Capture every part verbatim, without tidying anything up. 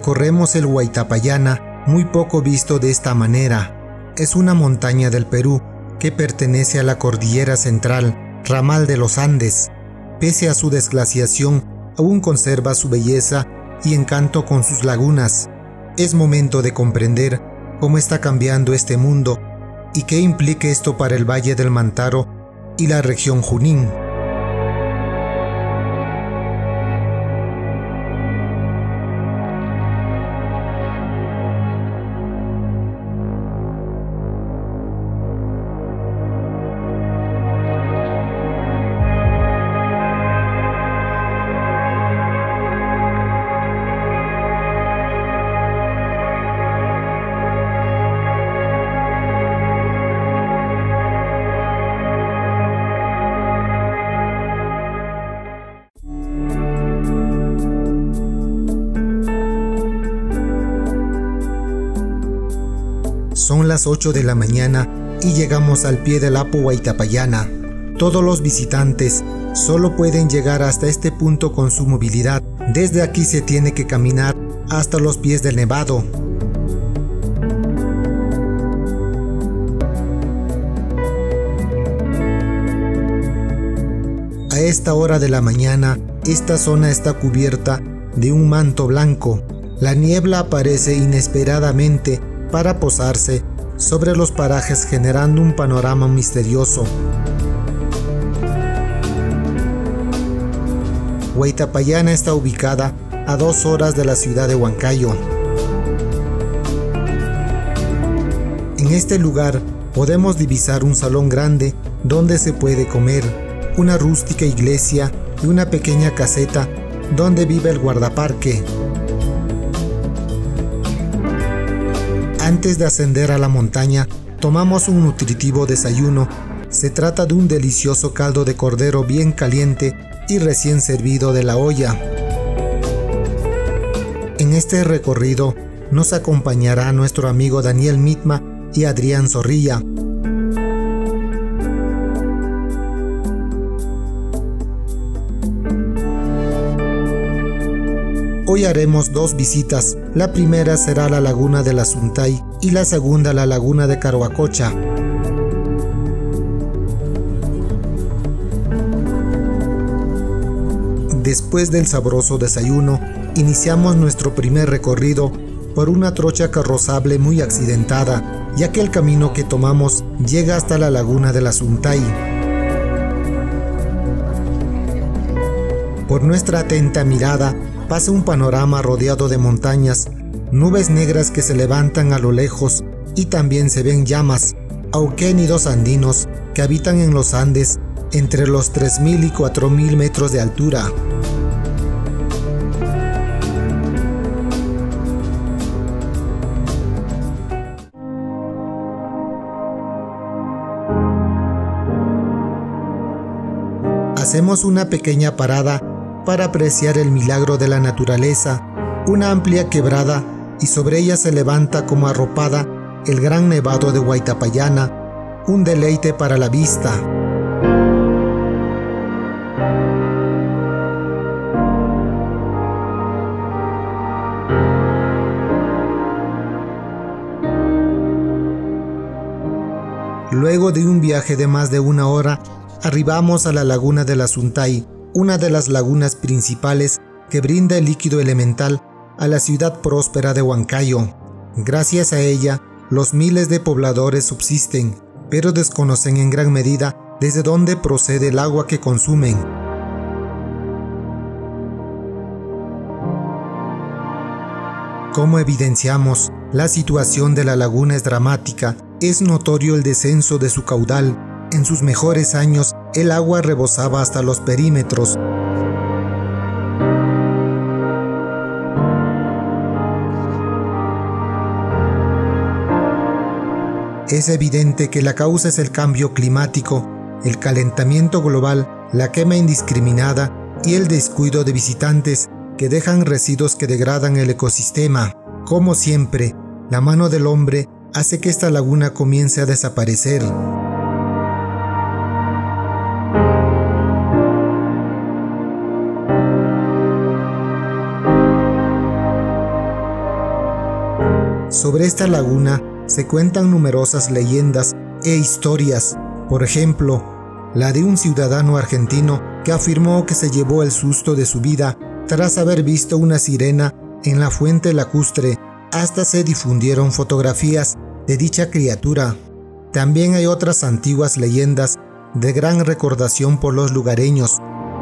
recorremos el Huaytapallana, muy poco visto de esta manera. Es una montaña del Perú que pertenece a la Cordillera Central, ramal de los Andes. Pese a su desglaciación, aún conserva su belleza y encanto con sus lagunas. Es momento de comprender cómo está cambiando este mundo y qué implica esto para el Valle del Mantaro y la región Junín. Son las ocho de la mañana y llegamos al pie del Apo Huaytapallana. Todos los visitantes solo pueden llegar hasta este punto con su movilidad. Desde aquí se tiene que caminar hasta los pies del nevado. A esta hora de la mañana, esta zona está cubierta de un manto blanco. La niebla aparece inesperadamente para posarse sobre los parajes, generando un panorama misterioso. Huaytapallana está ubicada a dos horas de la ciudad de Huancayo. En este lugar podemos divisar un salón grande donde se puede comer, una rústica iglesia y una pequeña caseta donde vive el guardaparque. Antes de ascender a la montaña, tomamos un nutritivo desayuno. Se trata de un delicioso caldo de cordero bien caliente y recién servido de la olla. En este recorrido nos acompañará nuestro amigo Daniel Mitma y Adrián Zorrilla. Hoy haremos dos visitas. La primera será la laguna de la Suntay y la segunda la laguna de Caruacocha. Después del sabroso desayuno, iniciamos nuestro primer recorrido por una trocha carrozable muy accidentada, ya que el camino que tomamos llega hasta la laguna de la Suntay. Por nuestra atenta mirada pasa un panorama rodeado de montañas, nubes negras que se levantan a lo lejos, y también se ven llamas, auquénidos andinos que habitan en los Andes entre los tres mil y cuatro mil metros de altura. Hacemos una pequeña parada para apreciar el milagro de la naturaleza, una amplia quebrada, y sobre ella se levanta como arropada el gran nevado de Huaytapallana, un deleite para la vista. Luego de un viaje de más de una hora, arribamos a la laguna de la Suntay, una de las lagunas principales que brinda el líquido elemental a la ciudad próspera de Huancayo. Gracias a ella, los miles de pobladores subsisten, pero desconocen en gran medida desde dónde procede el agua que consumen. Como evidenciamos, la situación de la laguna es dramática. Es notorio el descenso de su caudal. En sus mejores años, el agua rebosaba hasta los perímetros. Es evidente que la causa es el cambio climático, el calentamiento global, la quema indiscriminada y el descuido de visitantes que dejan residuos que degradan el ecosistema. Como siempre, la mano del hombre hace que esta laguna comience a desaparecer. Sobre esta laguna se cuentan numerosas leyendas e historias, por ejemplo, la de un ciudadano argentino que afirmó que se llevó el susto de su vida tras haber visto una sirena en la fuente lacustre. Hasta se difundieron fotografías de dicha criatura. También hay otras antiguas leyendas de gran recordación por los lugareños.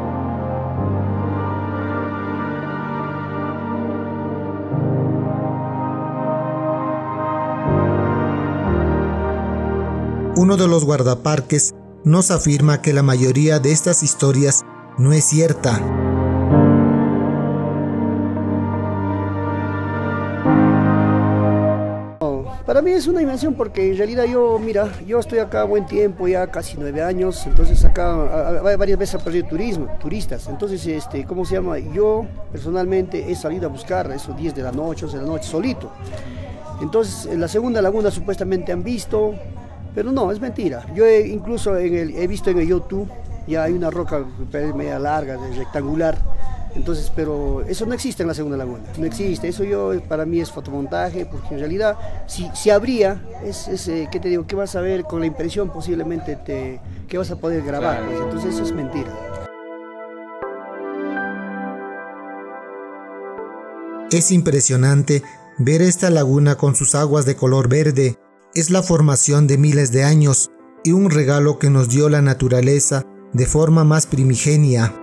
Uno de los guardaparques nos afirma que la mayoría de estas historias no es cierta. Para mí es una invención porque en realidad yo, mira, yo estoy acá buen tiempo, ya casi nueve años, entonces acá a, a, varias veces ha perdido turismo, turistas, entonces, este, ¿cómo se llama? Yo personalmente he salido a buscar esos diez de la noche, once de la noche, solito. Entonces, en la segunda laguna supuestamente han visto, pero no, es mentira. Yo he, incluso en el, he visto en el YouTube, ya hay una roca media larga, rectangular, entonces, pero eso no existe en la segunda laguna, no existe, eso yo, para mí es fotomontaje, porque en realidad, si, si habría, es, es eh, ¿qué te digo? ¿Qué vas a ver con la impresión posiblemente, te, qué vas a poder grabar? Pues, entonces eso es mentira. Es impresionante ver esta laguna con sus aguas de color verde. Es la formación de miles de años y un regalo que nos dio la naturaleza de forma más primigenia.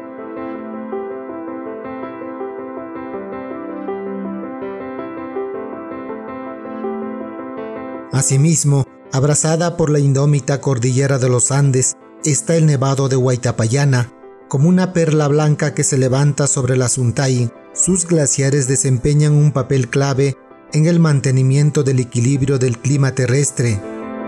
Asimismo, abrazada por la indómita cordillera de los Andes, está el Nevado de Huaytapallana, como una perla blanca que se levanta sobre la Suntay. Sus glaciares desempeñan un papel clave en el mantenimiento del equilibrio del clima terrestre.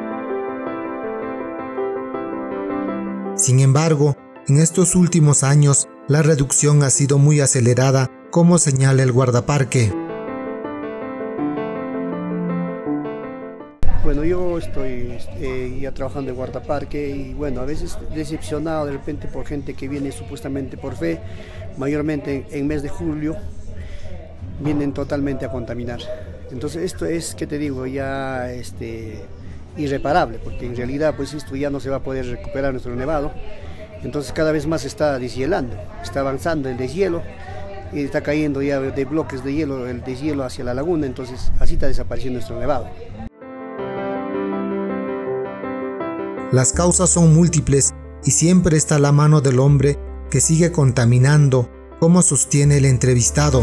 Sin embargo, en estos últimos años, la reducción ha sido muy acelerada, como señala el guardaparque. Bueno, yo estoy eh, ya trabajando en guardaparque y bueno, a veces decepcionado de repente por gente que viene supuestamente por fe, mayormente en, en mes de julio, vienen totalmente a contaminar. Entonces esto es, ¿qué te digo? Ya este, irreparable, porque en realidad pues esto ya no se va a poder recuperar nuestro nevado. Entonces cada vez más está deshielando, está avanzando el deshielo y está cayendo ya de bloques de hielo, el deshielo hacia la laguna, entonces así está desapareciendo nuestro nevado. Las causas son múltiples y siempre está la mano del hombre que sigue contaminando, como sostiene el entrevistado.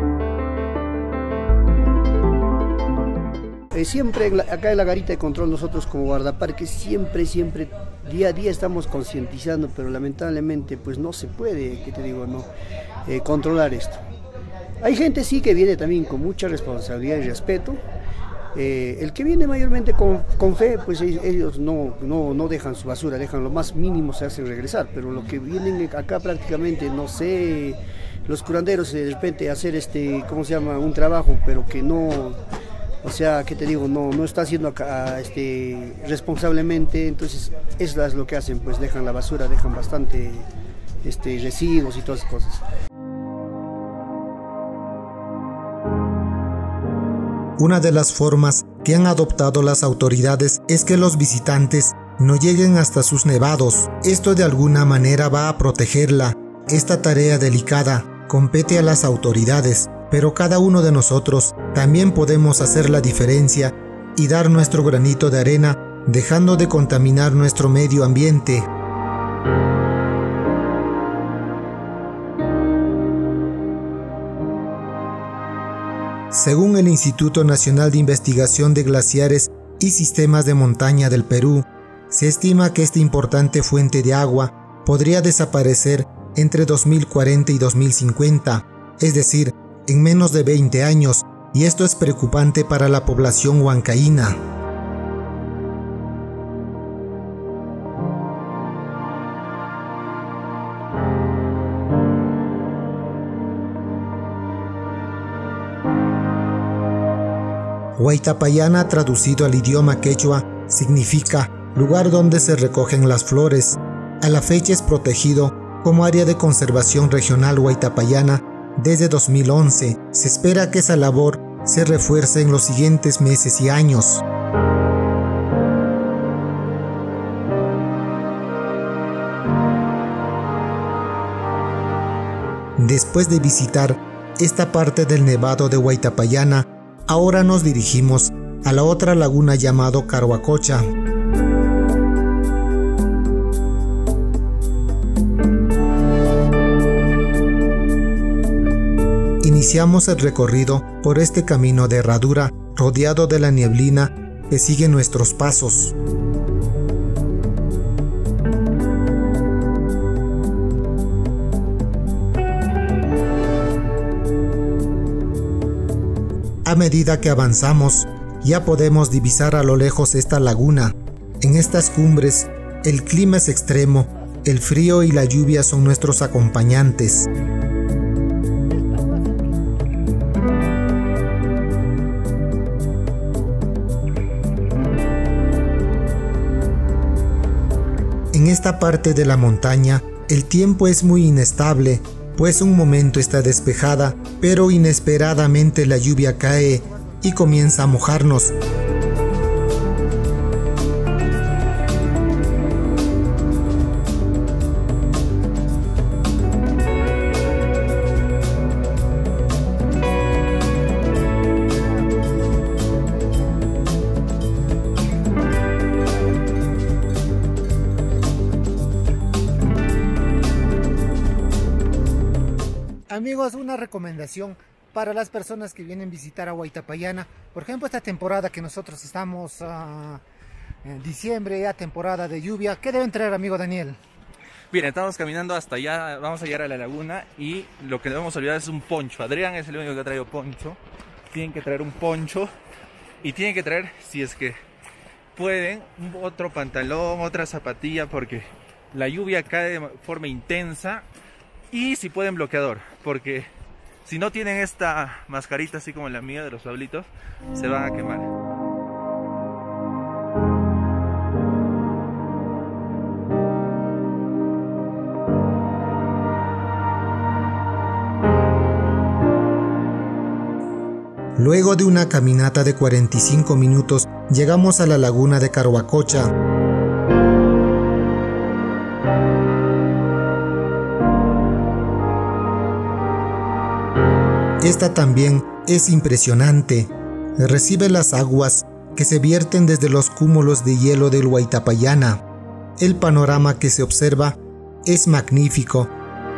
Eh, siempre en la, acá en la garita de control nosotros como guardaparques siempre, siempre, día a día estamos concientizando, pero lamentablemente pues no se puede, ¿qué te digo? No, eh, controlar esto. Hay gente sí que viene también con mucha responsabilidad y respeto. Eh, el que viene mayormente con, con fe, pues ellos no, no, no dejan su basura, dejan lo más mínimo, se hacen regresar, pero lo que vienen acá prácticamente, no sé, los curanderos de repente hacer este, ¿cómo se llama? Un trabajo, pero que no, o sea, ¿qué te digo? No, no está haciendo acá este, responsablemente, entonces eso es lo que hacen, pues dejan la basura, dejan bastante este, residuos y todas esas cosas. Una de las formas que han adoptado las autoridades es que los visitantes no lleguen hasta sus nevados. Esto de alguna manera va a protegerla. Esta tarea delicada compete a las autoridades, pero cada uno de nosotros también podemos hacer la diferencia y dar nuestro granito de arena, dejando de contaminar nuestro medio ambiente. Según el Instituto Nacional de Investigación de Glaciares y Sistemas de Montaña del Perú, se estima que esta importante fuente de agua podría desaparecer entre dos mil cuarenta y dos mil cincuenta, es decir, en menos de veinte años, y esto es preocupante para la población huancaína. Huaytapallana, traducido al idioma quechua, significa lugar donde se recogen las flores. A la fecha es protegido como área de conservación regional Huaytapallana desde dos mil once. Se espera que esa labor se refuerce en los siguientes meses y años. Después de visitar esta parte del Nevado de Huaytapallana, ahora nos dirigimos a la otra laguna llamado Carhuacocha. Iniciamos el recorrido por este camino de herradura rodeado de la nieblina que sigue nuestros pasos. A medida que avanzamos, ya podemos divisar a lo lejos esta laguna. En estas cumbres, el clima es extremo, el frío y la lluvia son nuestros acompañantes. En esta parte de la montaña, el tiempo es muy inestable, pues un momento está despejada, pero inesperadamente la lluvia cae y comienza a mojarnos. Amigos, una recomendación para las personas que vienen a visitar a Huaytapallana. Por ejemplo, esta temporada que nosotros estamos uh, en diciembre, ya temporada de lluvia. ¿Qué deben traer, amigo Daniel? Bien, estamos caminando hasta allá, vamos a llegar a la laguna y lo que debemos olvidar es un poncho. Adrián es el único que ha traído poncho. Tienen que traer un poncho y tienen que traer, si es que pueden, otro pantalón, otra zapatilla, porque la lluvia cae de forma intensa. Y si pueden, bloqueador, porque si no tienen esta mascarita así como la mía de los Pablitos, se van a quemar. Luego de una caminata de cuarenta y cinco minutos, llegamos a la laguna de Carhuacocha. Esta también es impresionante. Recibe las aguas que se vierten desde los cúmulos de hielo del Huaytapallana. El panorama que se observa es magnífico.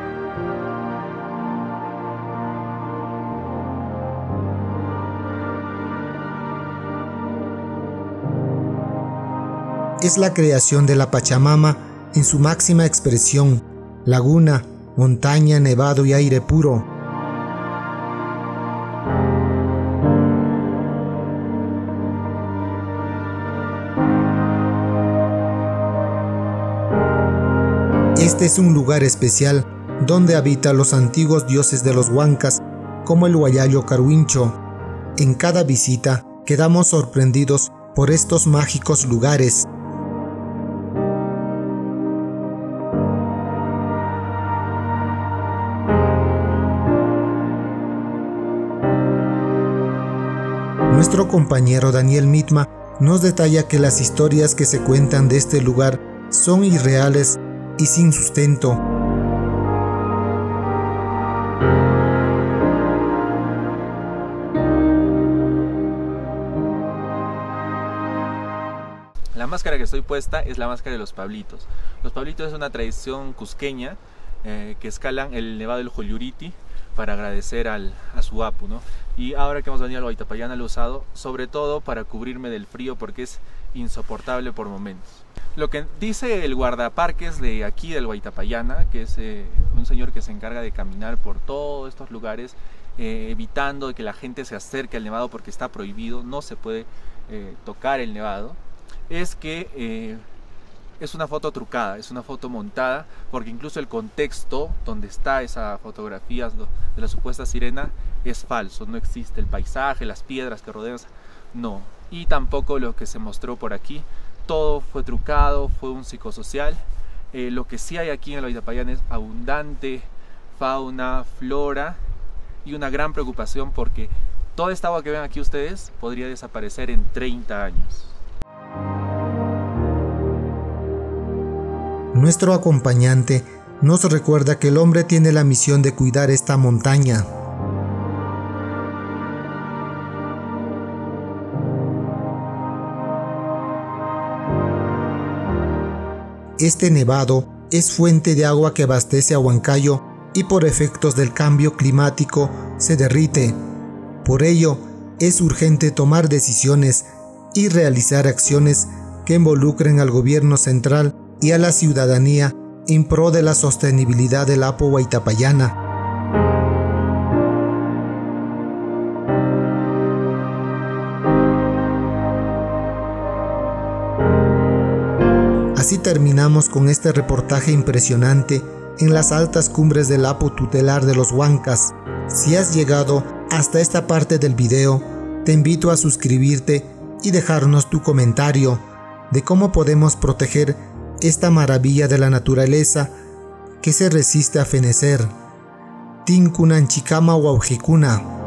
Es la creación de la Pachamama en su máxima expresión: laguna, montaña, nevado y aire puro. Este es un lugar especial donde habitan los antiguos dioses de los huancas, como el Huayayo Carhuincho. En cada visita quedamos sorprendidos por estos mágicos lugares. Nuestro compañero Daniel Mitma nos detalla que las historias que se cuentan de este lugar son irreales y sin sustento. La máscara que estoy puesta es la máscara de los Pablitos. Los Pablitos es una tradición cusqueña eh, que escalan el Nevado del Juyuriti para agradecer al, a su apu, ¿no? Y ahora que hemos venido al Huaytapallana lo he usado sobre todo para cubrirme del frío porque es insoportable por momentos. Lo que dice el guardaparques de aquí del Huaytapallana, que es eh, un señor que se encarga de caminar por todos estos lugares, eh, evitando que la gente se acerque al nevado porque está prohibido, no se puede eh, tocar el nevado, es que eh, es una foto trucada, es una foto montada, porque incluso el contexto donde está esa fotografía de la supuesta sirena es falso, no existe el paisaje, las piedras que rodean, no, y tampoco lo que se mostró por aquí. Todo fue trucado, fue un psicosocial. Eh, lo que sí hay aquí en el Huaytapallana es abundante fauna, flora y una gran preocupación porque Toda esta agua que ven aquí ustedes podría desaparecer en treinta años. Nuestro acompañante nos recuerda que el hombre tiene la misión de cuidar esta montaña. Este nevado es fuente de agua que abastece a Huancayo y por efectos del cambio climático se derrite. Por ello, es urgente tomar decisiones y realizar acciones que involucren al gobierno central y a la ciudadanía en pro de la sostenibilidad del Apo Huaytapallana. Así terminamos con este reportaje impresionante en las altas cumbres del Apo tutelar de los Huancas. Si has llegado hasta esta parte del video, te invito a suscribirte y dejarnos tu comentario de cómo podemos proteger esta maravilla de la naturaleza que se resiste a fenecer. Tinkunanchikama Wauhikuna.